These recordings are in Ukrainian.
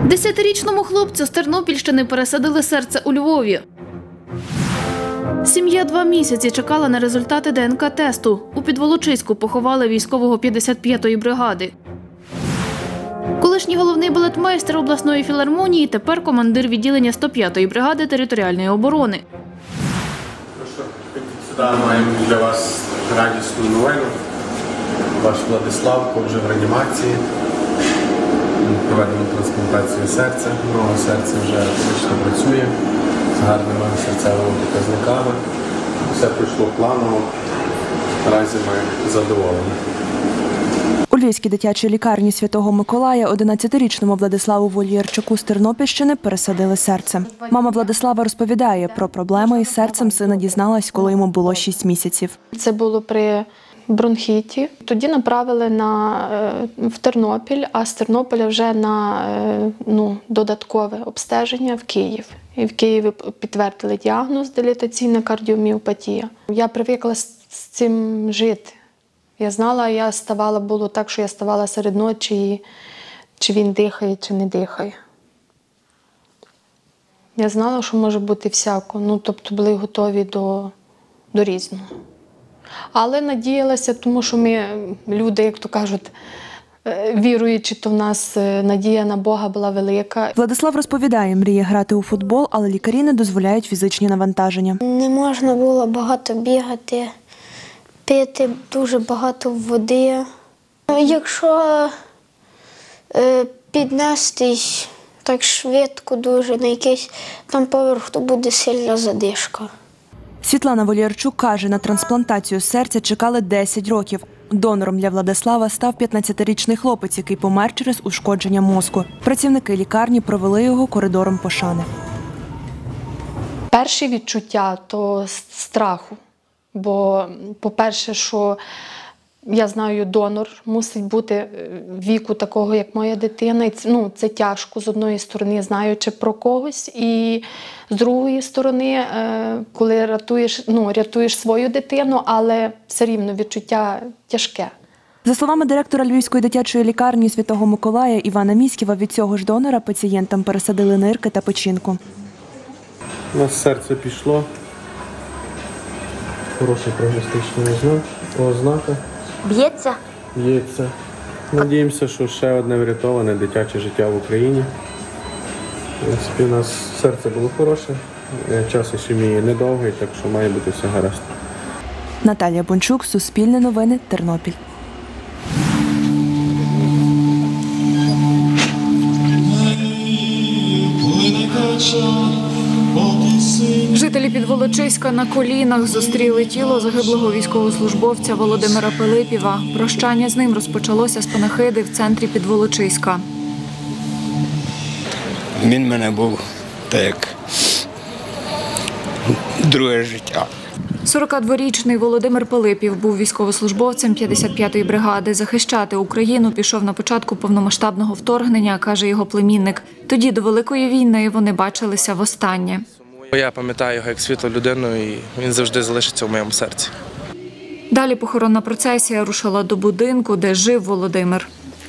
10-річному хлопцю з Тернопільщини пересадили серце у Львові. Сім'я 2 місяці чекала на результати ДНК-тесту. У Підволочиську поховали військового 55-ї бригади. Колишній головний балетмейстер обласної філармонії, тепер командир відділення 105-ї бригади територіальної оборони. Сюди маємо для вас радісну новину. Ваш Владиславко вже в реанімації. Проведено трансплантацію серця. Нове серце вже точно працює з гарними серцевими показниками. Все пройшло планово. Наразі ми задоволені. У Львівській дитячій лікарні Святого Миколая 11-річному Владиславу Вольєрчуку з Тернопільщини пересадили серце. Мама Владислава розповідає, про проблеми із серцем сина дізналась, коли йому було 6 місяців. Це було при бронхіті. Тоді направили в Тернопіль, а з Тернополя вже на додаткове обстеження в Київ. І в Києві підтвердили діагноз – дилатаційна кардіоміопатія. Я привикла з цим жити. Я знала, було так, що я ставала серед ночі, чи він дихає, чи не дихає. Я знала, що може бути всяко, тобто були готові до різного. Але надіялася, тому що ми, люди, як то кажуть, віруючи, то в нас надія на Бога була велика. Владислав розповідає, мріє грати у футбол, але лікарі не дозволяють фізичні навантаження. Не можна було багато бігати, пити дуже багато води. Якщо піднестись так швидко дуже на якийсь там поверх, то буде сильна задишка. Світлана Вольєрчук каже, на трансплантацію серця чекали 10 років. Донором для Владислава став 15-річний хлопець, який помер через ушкодження мозку. Працівники лікарні провели його коридором пошани. Перші відчуття – то страху. Бо, по-перше, що я знаю, донор мусить бути віку такого, як моя дитина. І це тяжко, з одної сторони, знаючи про когось, і з другої сторони, коли рятуєш свою дитину, але все рівно відчуття тяжке. За словами директора Львівської дитячої лікарні Святого Миколая Івана Міськіва, від цього ж донора пацієнтам пересадили нирки та печінку. У нас серце пішло. Хороша прогностична ознака. Б'ється? Б'ється. Надіємося, що ще одне врятоване дитяче життя в Україні. В принципі, у нас серце було хороше, час ішемії недовгий, так що має бути все гаразд. Наталія Бончук, Суспільне новини, Тернопіль. Жителі Підволочиська на колінах зустріли тіло загиблого військовослужбовця Володимира Пилипєва. Прощання з ним розпочалося з панахиди в центрі Підволочиська. Він в мене був так як друге життя. 42-річний Володимир Пилипєв був військовослужбовцем 55-ї бригади. Захищати Україну пішов на початку повномасштабного вторгнення, каже його племінник. Тоді до Великої війни вони бачилися востаннє. Я пам'ятаю його як світлу людину, і він завжди залишиться в моєму серці. Далі похоронна процесія рушила до будинку, де жив Володимир.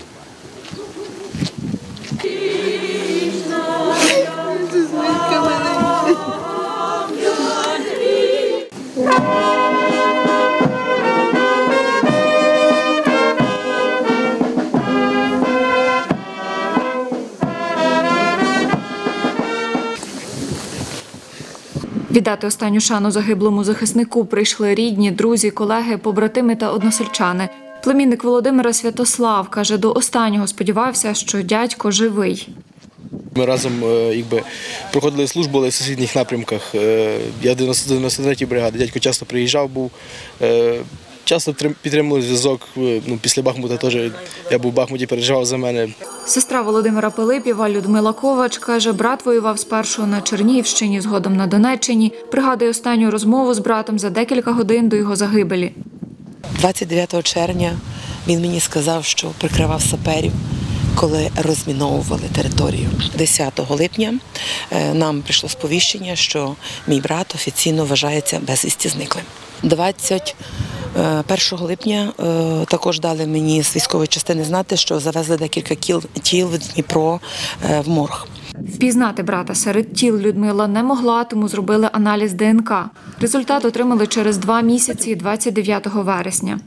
Віддати останню шану загиблому захиснику прийшли рідні, друзі, колеги, побратими та односельчани. Племінник Володимира Святослав каже, до останнього сподівався, що дядько живий. Ми разом проходили службу, але в сусідніх напрямках. Я в 93-й бригаді, дядько часто приїжджав, часто підтримували зв'язок. Після Бахмута теж я був в Бахмуті, переживав за мене. Сестра Володимира Пилипєва Людмила Ковач каже, брат воював спершу на Чернігівщині, згодом на Донеччині. Пригадує останню розмову з братом за декілька годин до його загибелі. 29 червня він мені сказав, що прикривав саперів, коли розміновували територію. 10 липня нам прийшло сповіщення, що мій брат офіційно вважається безвісті зниклим. 1 липня також дали мені з військової частини знати, що завезли декілька тіл в Дніпро в морг. Впізнати брата серед тіл Людмила не могла, тому зробили аналіз ДНК. Результат отримали через 2 місяці 29 вересня.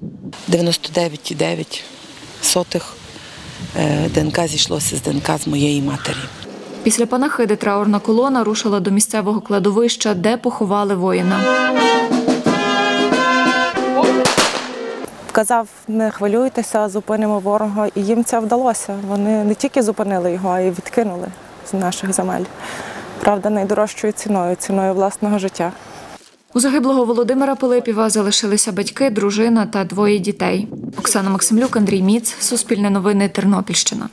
99,9 ДНК зійшлося з ДНК з моєї матері. Після панахиди траурна колона рушила до місцевого кладовища, де поховали воїна. Казав, не хвилюйтеся, зупинимо ворога. І їм це вдалося. Вони не тільки зупинили його, а й відкинули з наших земель. Правда, найдорожчою ціною власного життя. У загиблого Володимира Пилипєва залишилися батьки, дружина та 2 дітей. Оксана Максимлюк, Андрій Міц, Суспільне новини, Тернопільщина.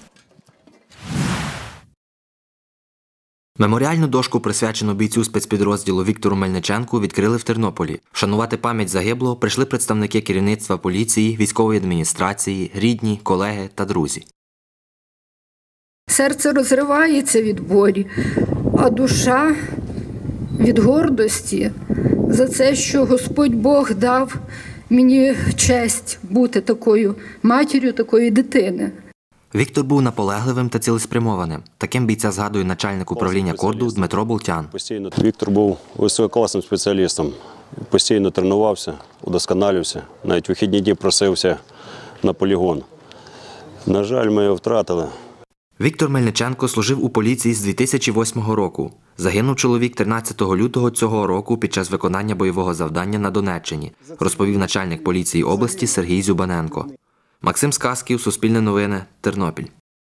Меморіальну дошку, присвячену бійцю спецпідрозділу Віктору Мельниченку, відкрили в Тернополі. Вшанувати пам'ять загиблого прийшли представники керівництва поліції, військової адміністрації, рідні, колеги та друзі. Серце розривається від болі, а душа від гордості за це, що Господь Бог дав мені честь бути такою матір'ю такої дитини. Віктор був наполегливим та цілеспрямованим. Таким бійця згадує начальник управління КОРДу Дмитро Болтян. Віктор був висококласним спеціалістом. Постійно тренувався, удосконалювався. Навіть вихідні дні просився на полігон. На жаль, ми його втратили. Віктор Мельниченко служив у поліції з 2008 року. Загинув чоловік 13 лютого цього року під час виконання бойового завдання на Донеччині, розповів начальник поліції області Сергій Зюбаненко. Максим Сказків, Суспільне новини, Тернопіль.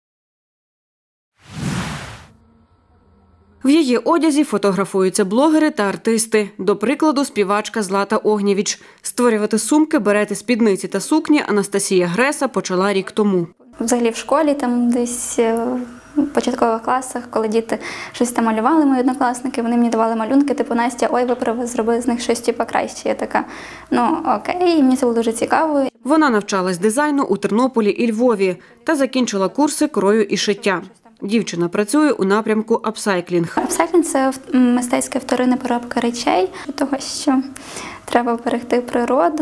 В її одязі фотографуються блогери та артисти. До прикладу, співачка Злата Огнєвіч. Створювати сумки, берети, спідниці та сукні Анастасія Греса почала рік тому. Взагалі в школі, там десь в початкових класах, коли діти щось там малювали, мої однокласники, вони мені давали малюнки, типу Настя, ой, ви зробили з них щось типу краще. Я така, ну окей, і мені це було дуже цікаво. Вона навчалась дизайну у Тернополі і Львові та закінчила курси крою і шиття. Дівчина працює у напрямку апсайклінг. Апсайклінг – це мистецька вторинна переробка речей, того, що треба берегти природу.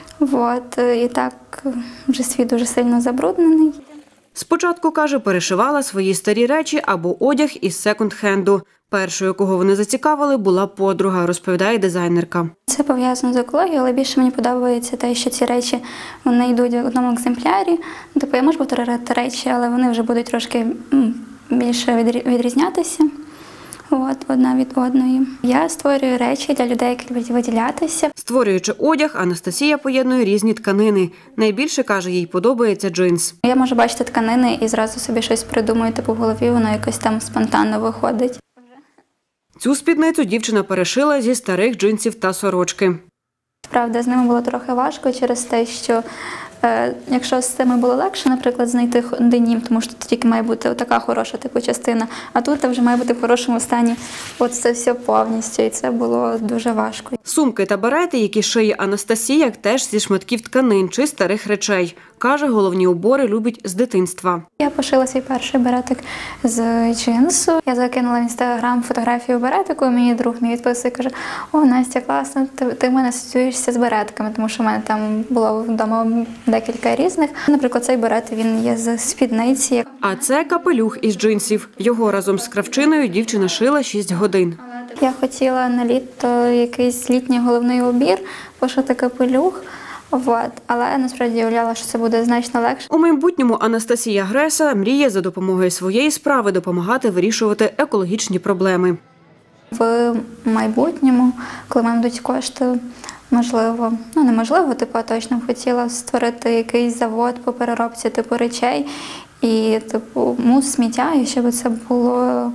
І так вже світ дуже сильно забруднений. Спочатку, каже, перешивала свої старі речі або одяг із секонд-хенду. Першою, кого вони зацікавили, була подруга, розповідає дизайнерка. Це пов'язано з екологією, але більше мені подобається те, що ці речі вони йдуть в одному екземплярі. Тобто я можу повторити речі, але вони вже будуть трошки більше відрізнятися. Одна від одної. Я створюю речі для людей, які люблять виділятися. Створюючи одяг, Анастасія поєднує різні тканини. Найбільше, каже, їй подобається джинс. Я можу бачити тканини і зразу собі щось придумаю, типу в голові воно якось там спонтанно виходить. Цю спідницю дівчина перешила зі старих джинсів та сорочки. Правда, з ними було трохи важко через те, що якщо з цими було легше, наприклад, знайти денім, тому що тут тільки має бути така хороша типу частина, а тут вже має бути в хорошому стані от це все повністю, і це було дуже важко. Сумки та берети, які шиє Анастасія, теж зі шматків тканин чи старих речей. Каже, головні убори любить з дитинства. Я пошила свій перший беретик з джинсу. Я закинула в Інстаграм фотографію беретику, і мені друг мій відписує, каже, о, Настя, класно, ти в мене асоціюєшся з беретиками, тому що в мене там було вдома декілька різних. Наприклад, цей берет, він є з спідниці. А це капелюх із джинсів. Його разом з кравчиною дівчина шила 6 годин. Я хотіла на літо якийсь літній головний убір, пошити капелюх. Але насправді я уявляла, що це буде значно легше. У майбутньому Анастасія Греса мріє за допомогою своєї справи допомагати вирішувати екологічні проблеми. В майбутньому, коли в мене будуть кошти, можливо, неможливо, а точно хотіла створити якийсь завод по переробці речей і сміття, і щоб це було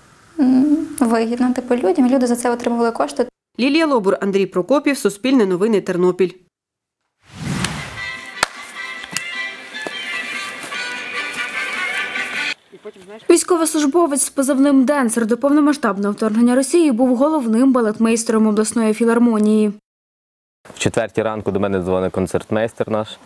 вигідно людям, люди за це отримували кошти. Лілія Лобур, Андрій Прокопів, Суспільне новини, Тернопіль. Військовослужбовець з позивним «Денсер» до повномасштабного вторгнення Росії був головним балетмейстером обласної філармонії. В 4 ранку до мене дзвонить концертмейстер наш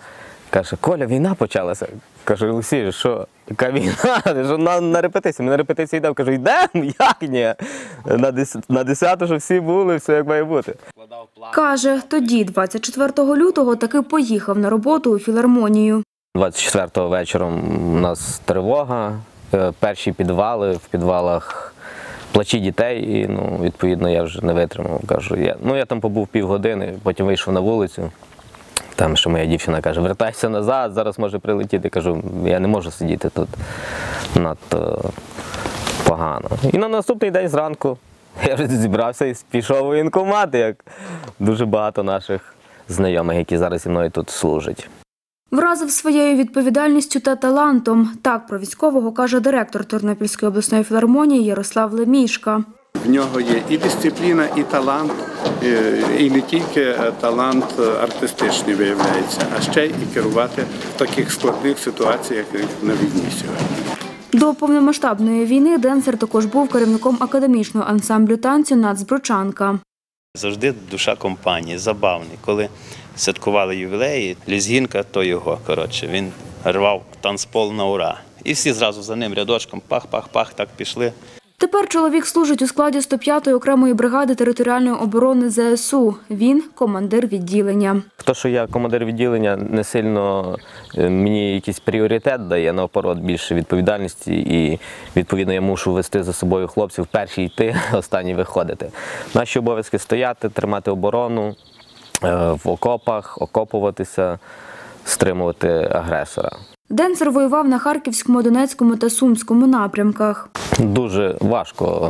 Каже, Коля, війна почалася. Кажу, Олексій, що, яка війна? Що на репетиції? Ми на репетиції йдемо. Кажу, йдемо? Як ні? На 10-ту, що всі були, все як має бути. Каже, тоді, 24 лютого, таки поїхав на роботу у філармонію. 24-го вечором у нас тривога, перші підвали, в підвалах плачі дітей, і, відповідно, я вже не витримав. Кажу, я там побув півгодини, потім вийшов на вулицю. Там, що моя дівчина каже, вертайся назад, зараз може прилетіти. Кажу, я не можу сидіти тут, надто погано. І на наступний день зранку я вже зібрався і пішов у воєнкомат, як дуже багато наших знайомих, які зараз зі мною тут служать. Вразив своєю відповідальністю та талантом. Так про військового каже директор Тернопільської обласної філармонії Ярослав Лемішка. В нього є і дисципліна, і талант, і не тільки талант артистичний виявляється, а ще й керувати в таких складних ситуаціях, як на війні сьогодні. До повномасштабної війни Денцер також був керівником академічного ансамблю танцю «Нацбручанка». Завжди душа компанії, забавний. Коли святкували ювілеї, Лізгінка, то його, він рвав танцпол на ура. І всі зразу за ним рядочком пах-пах-пах, так пішли. Тепер чоловік служить у складі 105-ї окремої бригади територіальної оборони ЗСУ. Він – командир відділення. То, що я командир відділення, не сильно мені якийсь пріоритет дає, навпаки, більше відповідальності. І, відповідно, я мушу вести за собою хлопців, перші йти, останні виходити. Наші обов'язки – стояти, тримати оборону в окопах, окопуватися, стримувати агресора. Денцер воював на Харківському, Донецькому та Сумському напрямках. Дуже важко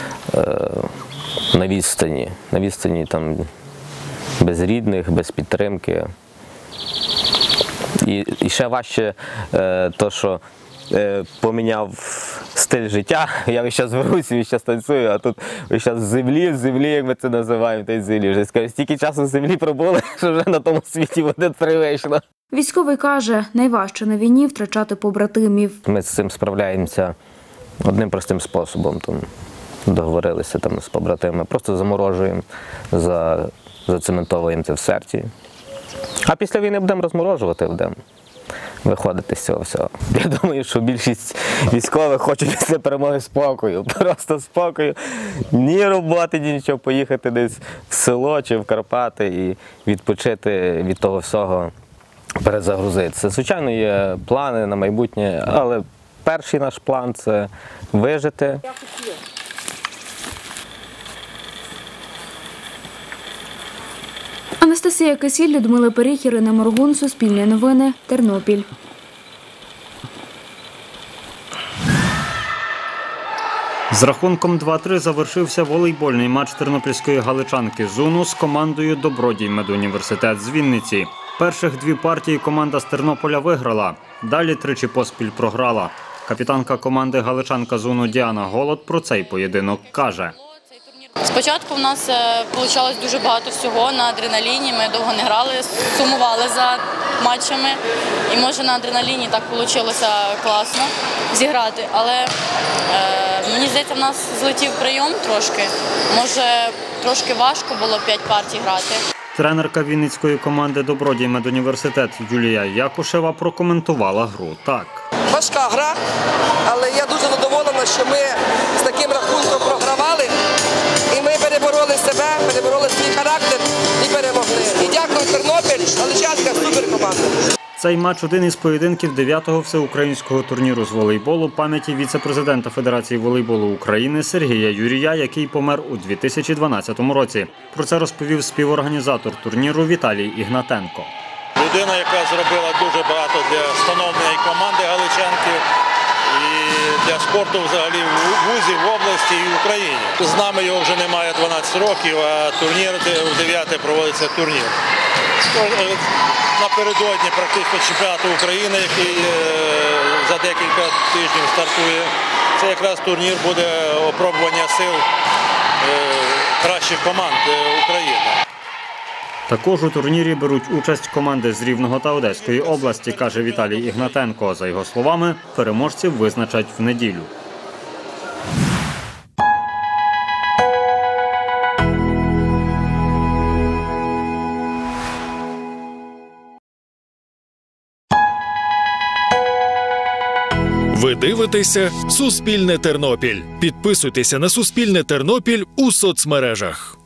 на відстані там, без рідних, без підтримки. І ще важче то, що поміняв стиль життя. Я весь час в Русі, весь час танцюю, а тут весь час в землі, як ми це називаємо, в землі. Вже скажу, стільки часу в землі пробули, що вже на тому світі води привично. Військовий каже, найважче на війні втрачати побратимів. Ми з цим справляємося одним простим способом. Договорилися з побратимами, просто заморожуємо, зацементовуємо це в серці. А після війни будемо розморожувати, будемо виходити з цього всього. Я думаю, що більшість військових хочуть після перемоги спокою, просто спокою. Ні роботи, ні нічого, поїхати десь в село чи в Карпати і відпочити від того всього. Перезагрузитися. Звичайно, є плани на майбутнє, але перший наш план – це вижити. Анастасія Кисіль, Людмила Періх, Ірина Моргун, Суспільне новини, Тернопіль. З рахунком 2-3 завершився волейбольний матч тернопільської галичанки «Зуну» з командою «Добродій медуніверситет» з Вінниці. Перших дві партії команда з Тернополя виграла, далі тричі поспіль програла. Капітанка команди галичанка «Зуну» Діана Голод про цей поєдинок каже. Спочатку в нас вийшло дуже багато всього на адреналіні, ми довго не грали, сумували за матчами. І може на адреналіні так вийшло класно зіграти, але мені здається, в нас злетів прийом трошки. Може трошки важко було 5 партій грати. Тренерка вінницької команди «Добродій медуніверситет» Юлія Якушева прокоментувала гру так. Важка гра, але я дуже задоволена, що ми з таким рахунком програвали. І ми перебороли себе, перебороли свій характер і перемогли. І дякую Тернопіль, галичанська суперкоманда. Цей матч – один із поєдинків 9-го всеукраїнського турніру з волейболу пам'яті віце-президента Федерації волейболу України Сергія Юрія, який помер у 2012 році. Про це розповів співорганізатор турніру Віталій Ігнатенко. Людина, яка зробила дуже багато для становлення команди галичанки і для спорту взагалі в вузі, в області і в Україні. З нами його вже немає 12 років, а турнір, в 9-те проводиться турнір. Напередодні практично чемпіонату України, який за декілька тижнів стартує. Це якраз турнір буде опробування сил кращих команд України. Також у турнірі беруть участь команди з Рівного та Одеської області, каже Віталій Ігнатенко. За його словами, переможців визначать в неділю. Ви дивитеся «Суспільне Тернопіль». Підписуйтеся на «Суспільне Тернопіль» у соцмережах.